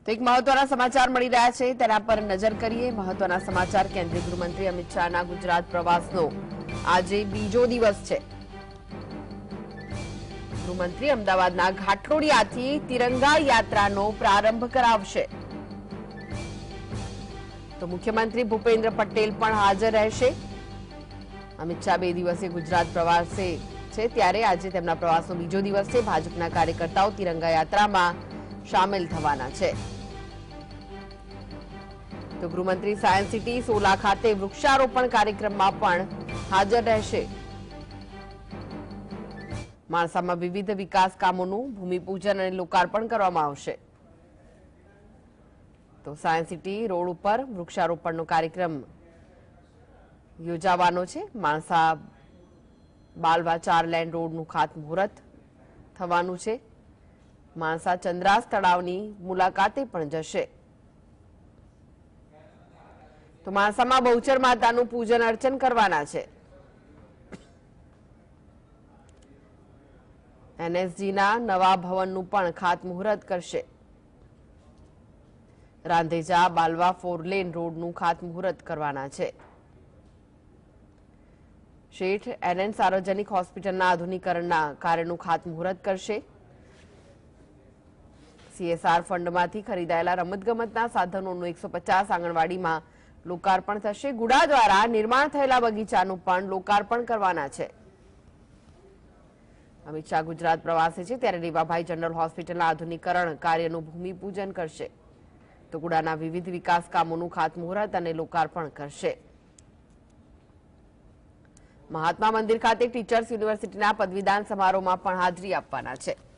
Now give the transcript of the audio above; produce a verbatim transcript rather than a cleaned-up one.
तो एक महत्वना समाचार मળી રહ્યા છે તેના પર નજર કરીએ। મહત્વના સમાચાર કેન્દ્રીય ગૃહમંત્રી અમિત શાહના ગુજરાત પ્રવાસનો આજે બીજો દિવસ છે। ગૃહમંત્રી અમદાવાદના ઘાટલોડિયાથી તિરંગા યાત્રાનો પ્રારંભ કરાવશે। તો મુખ્યમંત્રી ભૂપેન્દ્ર પટેલ પણ હાજર રહેશે। અમિત શાહ બે દિવસીય ગુજરાત પ્રવાસે છે ત્યારે આજે તેમના પ્રવાસનો બીજો દિવસ છે। ભાજપના કાર્યકર્તાઓ તિરંગા યાત્રામાં शामिल થવાના છે। तो गृहमंत्री सायन्स सिटी सोला खाते वृक्षारोपण कार्यक्रम में पण हाजर रहेशे। माणसामां विविध विकास कामोनुं भूमिपूजन अने लोकार्पण करवामां आवशे। तो सायन्स सिटी रोड पर वृक्षारोपणनो कार्यक्रम योजावानो छे। माणसा बालवा चार लेन रोडनुं खातमुहूर्त थवानुं छे। माणसा चंद्रास तळावनी मुलाकाते पण जशे। तो माणसामां बहुचर मातानुं पूजन अर्चन करवाना छे। एनएसजीना नवा भवननुं पण खातमुहूर्त करशे। रांधेजा बालवा फोर लेन रोडनुं खातमुहूर्त करवाना छे। शेठ एनएन सार्वजनिक होस्पिટલના આધુનિકરણના કાર્યનું ખાતમુહૂર્ત કરશે। सीएसआर फंडमांथी खरीदाયેલા રમતગમતના સાધનોનું એકસો પચાસ આંગણવાડીમાં लोकार्पण थशे। गुड़ा द्वारा निर्माण थयेला बगीचानुं पण लोकार्पण करवाना छे। अमित शाह गुजरात प्रवासे छे त्यारे रेवाभाई जनरल होस्पिટલના आधुनिकरण कार्यનું भूमिपूजन करशे। तो गुड़ाना विविध विकास कामोनुं खातमुहूर्त अने लोकार्पण करशे। महात्मा मंदिर खाते टीचर्स यूनिवर्सिटीना पदवीदान समारोहमां पण हाजरी आपवाना छे।